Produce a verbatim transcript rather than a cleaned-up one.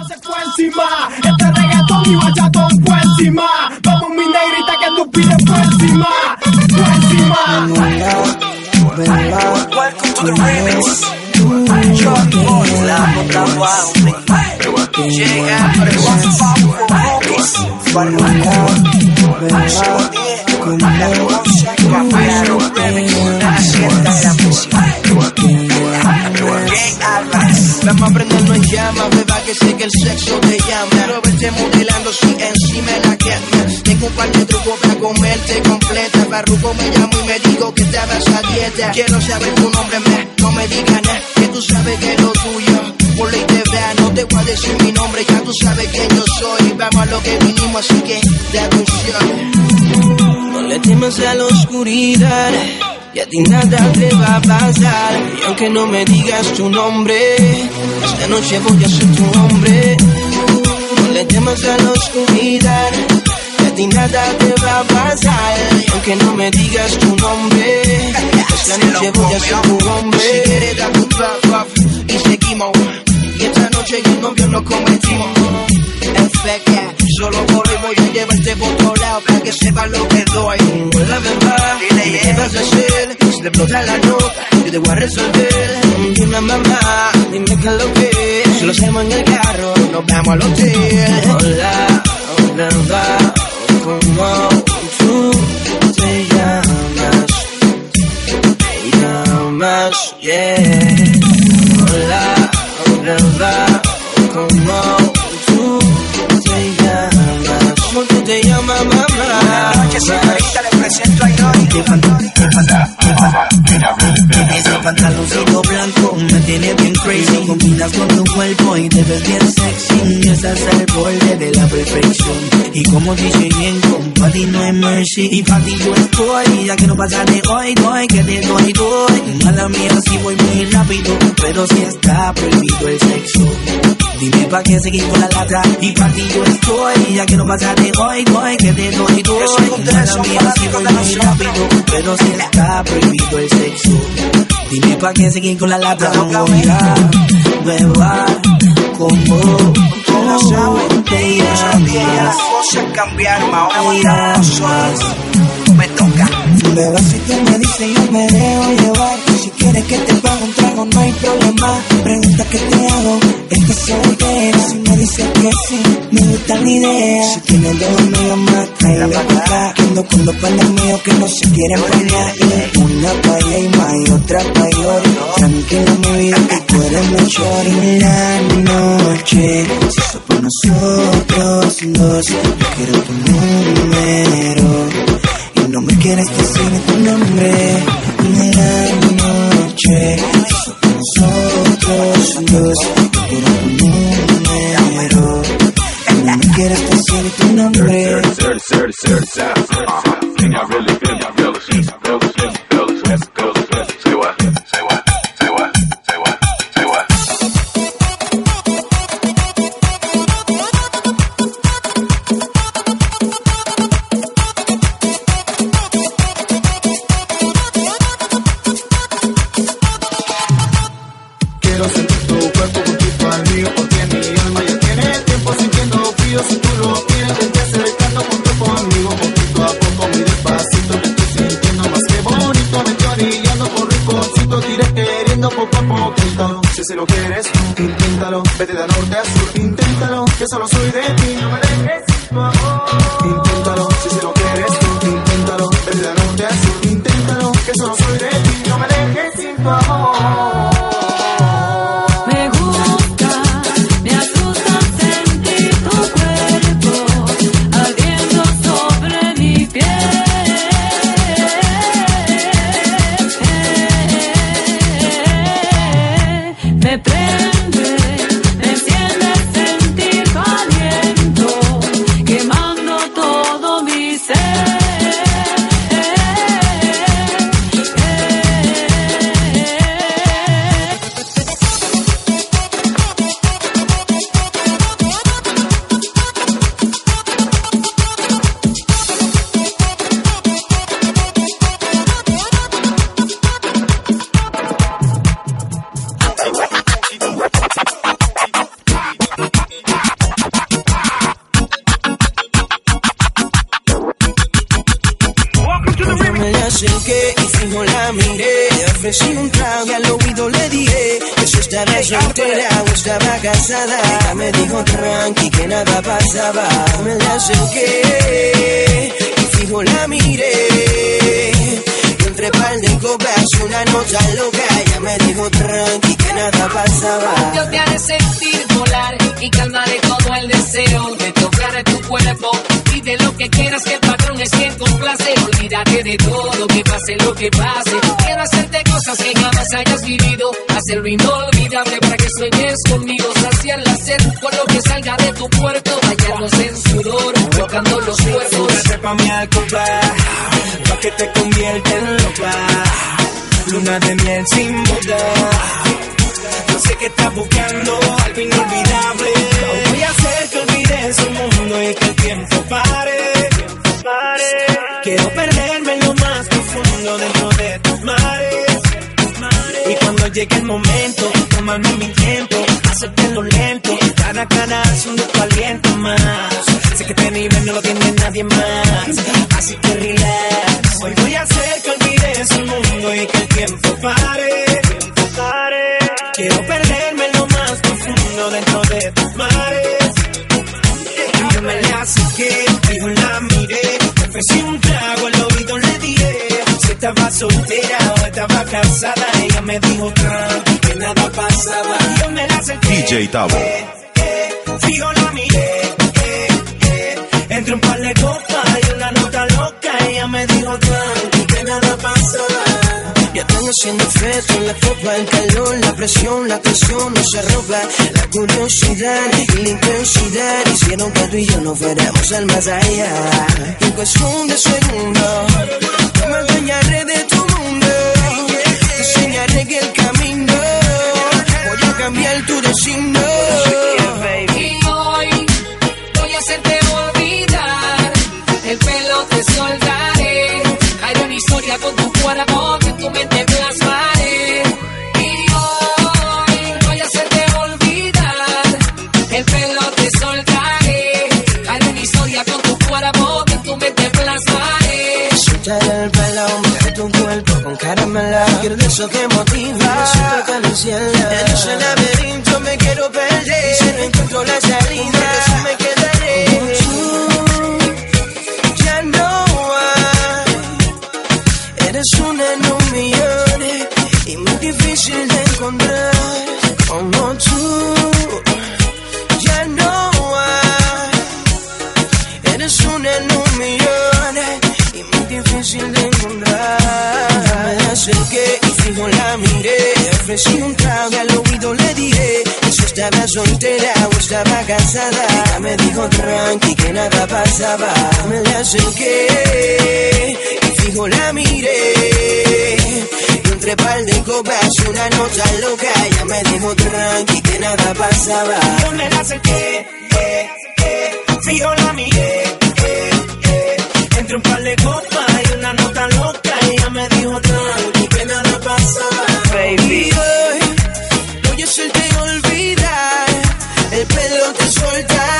se fue encima. Este reggaetón y bachatón fue encima. Vamos mi negrita que tú pides fue encima. Fue encima. Welcome to the remix. John Boy, la otra guau. Llega por el powerful rookies. Vamos a prendernos en llamas, beba, que sé que el sexo te llama. Lo vete modelando si encima la quemas. Tengo un par de trucos para comerte completa. Barruco me llamo y me digo que te hagas a dieta. Quiero saber tu nombre, me, no me digas nada, que tú sabes que es lo tuyo. Por ley te vea, no te voy a decir mi nombre, ya tú sabes quién yo soy. Vamos a lo que vinimos, así que de atención. No le temas a la oscuridad, y a ti nada te va a pasar. Y aunque no me digas tu nombre, esta noche voy a ser tu hombre. No le temas a la oscuridad, y a ti nada te va a pasar. Y aunque no me digas tu nombre, esta noche voy a ser tu hombre. Si quieres dar tu drop off y seguimos, y esta noche el novio nos convertimos. F K, solo corro y voy a llevarte por todos lados para que sepas lo que doy. La verdad, dile qué vas a hacer. Si te explota la nota, yo te voy a resolver. Dime mamá, dime qué es lo que es. Si lo hacemos en el carro, nos vamos al hotel. Hola, hola, hola, ¿cómo tú te llamas? Te llamas, yeah. Hola, hola, hola, ¿cómo tú te llamas? ¿Cómo tú te llamas, mamá? Buenas noches, señorita, le presento a Joy. Qué fantástico, qué fantástico. Ese pantaloncito blanco me tiene bien crazy. Combinas con tu cuerpo y te ves bien sexy. Estás al borde de la perfección. Y como dice bien, con ti no hay mercy. Y para ti yo estoy, ya que no pasa de hoy, doy, que te doy, doy. Mala mía si voy muy rápido, pero si está prohibido el sexo. Dime pa' qué seguir con la lata. Y para ti yo estoy, ya que no pasa de hoy, doy, que te doy, doy. Mala mía si voy muy rápido, pero si está prohibido el sexo. Dime pa' qué seguir con la lata. No voy a beber como no saben, te llamas. Las cosas cambiaron, ahora me toca. Beba, si tú me dices yo me dejo llevar. Si quieres que te pague un trago no hay problema. Pregunta qué te hago, estás soltera. Si me dices que sí, me gusta la idea. Si tienes dos amigos más, tráela pa' acá. Que ando con dos panas míos que no se quieren bañar. Y una pa' allá y más y otra pa' llorar. Tranquila mi vida que tú eres mejor. Y la noche se hizo por nosotros dos. Yo quiero tu número y no me quieres decir tu nombre. Y la noche se hizo por nosotros dos. Yo quiero tu número y no me quieres decir tu nombre. Si lo quieres, inténtalo. Vete de norte a sur, inténtalo. Que solo soy de ti, no me dejes sin tu amor. Inténtalo, si se lo quieres, inténtalo. Vete de norte a sur, inténtalo. Que solo soy de ti, no me dejes sin tu amor. acerqué y fijo la miré. Le ofrecí un trago y al oído le dije que si estaba soltera o estaba casada. Ella me dijo tranqui que nada pasaba. Me la acerqué y fijo la miré. Y entre par de copas una nota loca. Ella me dijo tranqui que nada pasaba. Yo te haré sentir volar y calmaré todo el deseo de tocar tu cuerpo. Pide lo que quieras, que el patrón es quien complace. Olvídate de todo, que pase lo que pase. Quiero hacerte cosas que jamás hayas vivido, hacerlo inolvidable para que sueñes conmigo. Saciar la sed con lo que salga de tu puerto. Bañarnos en sudor, tocando los cuerpos. Trépame al compás, pa' que te convierta en loca. Luna de miel sin boda. Yo sé que estás buscando algo inolvidable. Voy a hacer que olvides el mundo y que el tiempo pare. pare. Quiero perderme en lo más profundo dentro de tus mares. Y cuando llegue el momento, tomarme mi tiempo, hacértelo lento. Cada cara son de tu aliento más. Sé que este nivel no lo tiene nadie más, así que relax. Hoy voy a hacer que olvides el mundo y que el tiempo pare. pare. Quiero perderme en lo más profundo dentro de tus mares. Y yo me la acerqué, dijo la miré. Me ofrecí un trago, al oído le dije si estaba soltera o estaba casada. Ella me dijo tranqui que nada pasaba. Y yo me la acerqué, D J Tavo. eh, eh, fijo la miré, eh, eh, entre un par de copas y una nota loca. Ella me dijo tranqui que nada pasaba. Ya están haciendo efecto en la copa, el calor, la presión, la tensión no se roba. La curiosidad y la intensidad hicieron que tú y yo no fuéramos al más allá. En cuestión de segundos, yo me adueñaré de tu mundo. Te enseñaré que el camino, voy a cambiar tu destino. Y hoy voy a hacerte olvidar, el pelo te soltaré. Haré una historia con tu cuerpo que tu mente plasmaré. Y hoy voy a hacerte olvidar, el pelo te soltaré. Haré una historia con tu cuerpo que tu mente plasmaré. Soltar el pelo, mover tu cuerpo con caramelo. Quiero de eso que motiva, siento que me cielo. En ese laberinto me quiero perder. Si no encuentro la salida, si me quedaré. Tú ya no hay. Eres una en un millón y muy difícil de encontrar como tú. Ya no hay. Eres una en un millón y muy difícil de encontrar. Me acerqué y fijo la miré. Le ofrecí un trago y al oído le dije que si estaba soltera o estaba casada. Ella me dijo tranqui que nada pasaba. Me la acerqué y fijo la miré. Y entre par de copas una nota loca. Ella me dijo tranqui que nada pasaba. Yo me la acerqué, eh, eh, fijo la miré, eh, eh, entre un par de copas y una nota loca. Ella me dijo tranqui que nada pasaba. Baby, hoy voy a hacerte olvidar, el pelo te soltaré.